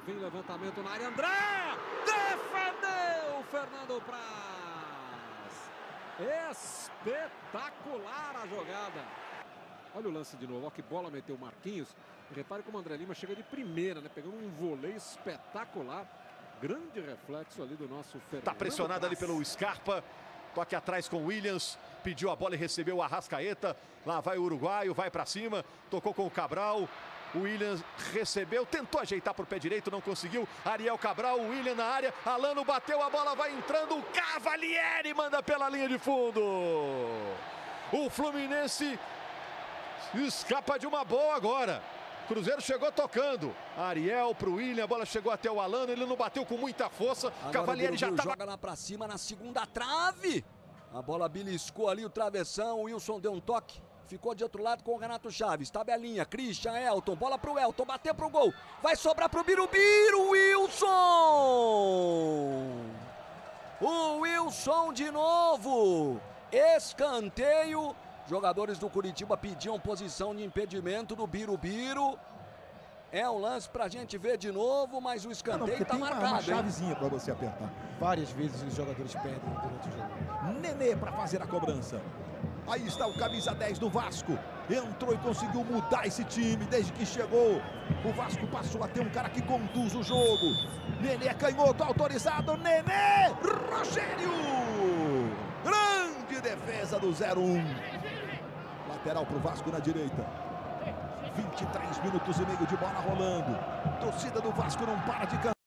vem levantamento na área, André! Defendeu Fernando Praz! Espetacular a jogada! Olha o lance de novo, olha que bola meteu o Marquinhos. Repare como o André Lima chega de primeira, né? Pegando um voleio espetacular. Grande reflexo ali do nosso Fernando. Tá pressionado ali pelo Scarpa. Toque atrás com o Williams. Pediu a bola e recebeu o Arrascaeta. Lá vai o uruguaio, vai pra cima. Tocou com o Cabral. O Williams recebeu, tentou ajeitar pro pé direito, não conseguiu. Ariel Cabral, o Williams na área. Alano bateu, a bola vai entrando. O Cavalieri manda pela linha de fundo. O Fluminense escapa de uma boa agora. Cruzeiro chegou tocando. Ariel pro William, a bola chegou até o Alano, ele não bateu com muita força. Agora Cavalieri já tava... joga lá pra cima na segunda trave. A bola beliscou ali o travessão, o Wilson deu um toque. Ficou de outro lado com o Renato Chaves. Tabelinha, Christian, Elton, bola pro Elton, bateu pro gol. Vai sobrar pro Birubiru, Wilson! O Wilson de novo. Escanteio. Jogadores do Curitiba pediam posição de impedimento do Birubiru. É um lance pra gente ver de novo, mas o escanteio tá marcado. Tem uma chavezinha pra você apertar. Várias vezes os jogadores perdem durante o jogo. Nenê pra fazer a cobrança. Aí está o camisa 10 do Vasco. Entrou e conseguiu mudar esse time desde que chegou. O Vasco passou a ter um cara que conduz o jogo. Nenê canhoto autorizado. Nenê! Rogério! Grande defesa do 0-1. Lateral para o Vasco na direita. 23 minutos e meio de bola rolando. Torcida do Vasco não para de cantar.